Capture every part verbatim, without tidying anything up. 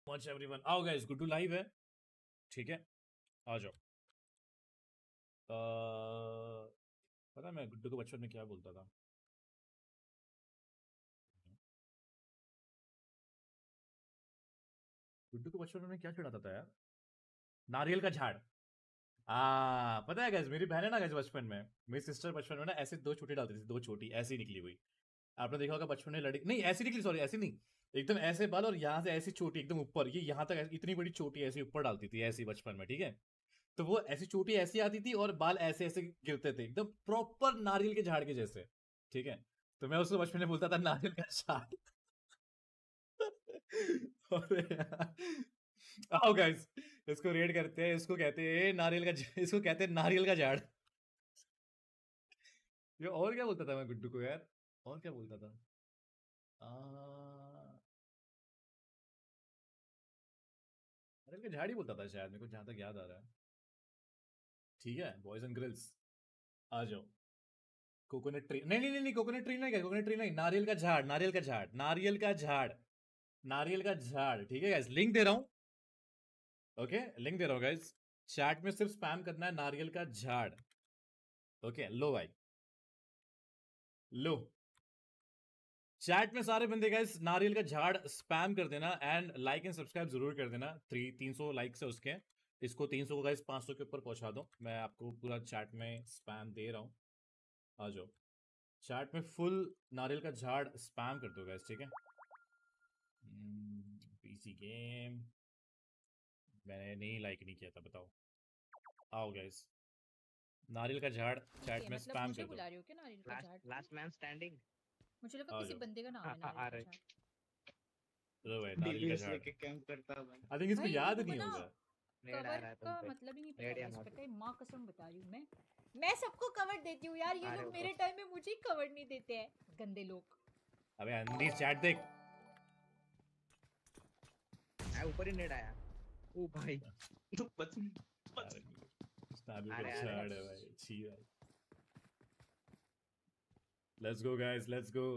Much everyone. आओ guys, Guddu live है, ठीक है, आ जाओ। uh, पता है मैं गुड्डू को बचपन में क्या बोलता था? गुड्डू को बचपन में क्या चिढ़ाता था यार? नारियल का झाड़। आ, पता है गाइस, मेरी बहन है ना गाइस, बचपन में मेरी सिस्टर बचपन में ना ऐसे दो छोटी डालती थी, दो छोटी ऐसी निकली हुई। आपने देखा होगा बचपन में लड़ी नहीं ऐसी निकली, सॉरी ऐसी नहीं, एकदम ऐसे बाल और यहाँ से ऐसी चोटी एकदम ऊपर, ये यहाँ तक ऐसी- इतनी बड़ी चोटी ऐसी ऊपर डालती थी ऐसी बचपन में, ठीक है। तो वो ऐसी चोटी ऐसी आती थी और बाल ऐसे ऐसे गिरते थे एकदम प्रॉपर नारियल के झाड़ के जैसे, ठीक है। तो मैं उसको बचपन में बोलता था नारियल का झाड़। अरे यार। आओ गाइस, इसको रेड करते हैं, इसको कहते हैं नारियल का झ- इसको कहते हैं नारियल का झाड़। ये और क्या बोलता था मैं गुड्डू को यार? और क्या बोलता था? आ, नारियल का झाड़ ही बोलता था शायद, मेरे को जहां तक याद आ रहा है। ठीक है बॉयज एंड गर्ल्स, आ जाओ। कोकोनट ट्री नहीं नहीं नहीं नहीं, कोकोनट ट्री नहीं, कोकोनट ट्री नहीं, नारियल का झाड़, नारियल का झाड़, नारियल का झाड़, नारियल का झाड़, ठीक है गाइस, लिंक दे रहा हूं। ओके, लिंक दे रहा हूं गाइस, चैट में सिर्फ स्पैम करना है नारियल का झाड़। ओके लो भाई, लो चैट में सारे बंदे गाइस नारियल का झाड़ स्पैम कर देना एंड लाइक एंड सब्सक्राइब जरूर कर देना। थ्री तीन सौ लाइक्स है उसके, इसको तीन सौ को गाइस पाँच सौ के ऊपर पहुंचा दो। मैं आपको पूरा चैट में स्पैम दे रहा हूँ, आ जाओ चैट में फुल नारियल का झाड़ स्पैम कर दो गाइस, ठीक है। पीसी गेम मैंने नहीं लाइक नहीं किया था, बताओ। आओ गाइस, नारियल का झाड़ चैट में मतलब स्पैम मुझे कर दो। बुला रही हो क्या नारियल का झाड़? Last man standing. मुझे लगा आ किसी जाओ बंदे का नाम है आ नारियल का रहे झाड़। लो भाई, नारियल का डीवीएस झाड़। लेके कैंप करता है भाई। आई थिंक इसको भाई इन याद लोगों को नहीं ना होगा। नेड आ कवर रहा है का तुम पे। मतलब ही नहीं नेड पता या गाइस, नॉट। पता है माँ कसम बता रही हूँ मैं मैं सबको कवर देती हूँ यार, ये आ रहे लोग ऊपर। मेरे टाइम में मुझे ही कवर नहीं देते हैं, गंदे लोग। अबे अंधी चैट देख। आ ऊपर ही नेड आया। ओ भाई तू बच बच। नारियल आ का रहे आ झाड़ रहे। है भाई, छी भाई। Let's go guys, let's go.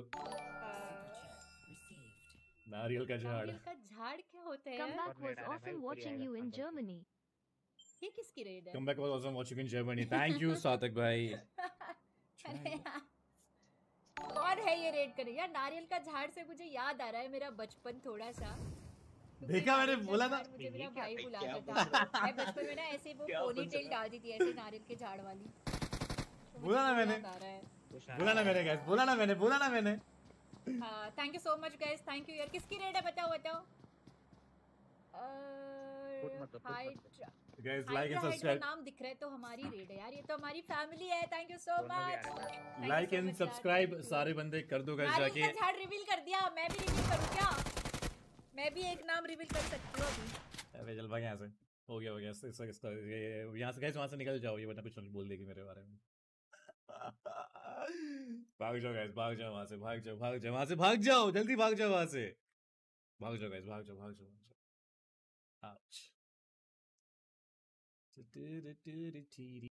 नारियल का झाड़। नारियल का झाड़ क्या होता है यार? Comeback और was नेड आ रहा है भाई, awesome ऊपर ही watching आएगा you in हाँ, बस। Germany. ये किसकी रेड है? Come back was awesome watching in Germany, thank you Satak भाई। अरे यार, कौन है ये रेड करे यार? नारियल का झाड़ से मुझे याद आ रहा है मेरा बचपन थोड़ा सा। क्योंकि देखा मैंने नारियल का बोला ना। झाड़ मुझे ये मेरा क्या भाई क्या बुलाता बन था। रहा है? मैं बचपन में ना ऐसे वो क्या पोनी बन टेल रहा है? डालती थी ऐसे नारियल के झाड़ वाली। तो मुझे बोला ना वो मैंने, याद आ रहा है। तुषार बोला ना मैंने गाइस, बोला ना मैंने, बोला ना मैंने। Thank you so much guys, thank you यार। किसकी रेड है बताओ बताओ। फुट मत फुट हाइड्रा मत। Guys like Hydra and Hydra subscribe, नाम दिख रहा है तो हमारी रेड है यार, ये तो हमारी फैमिली है। थैंक यू सो दोनों भी आ मच, रहे हैं साथ। लाइक एंड सब्सक्राइब सारे बंदे कर दो गाइस नारियल जाके। का झाड़ रिवील कर दिया, मैं भी रिवील करूं क्या? मैं भी एक नाम रिवील कर सकती हूँ अभी। अबे चल भाग यहाँ से, हो गया हो गया, इसका इसका इसका ये- यहाँ से गाइस, वहां से निकल जाओ, ये वरना कुछ बोल देगी मेरे बारे में। भाग जाओ गाइस, भाग जाओ वहां से, भाग जाओ भाग जाओ वहां से, भाग जाओ जल्दी, भाग जाओ वहां से, भाग जाओ गाइस, भाग जाओ भाग जाओ भाग जाओ। आउच।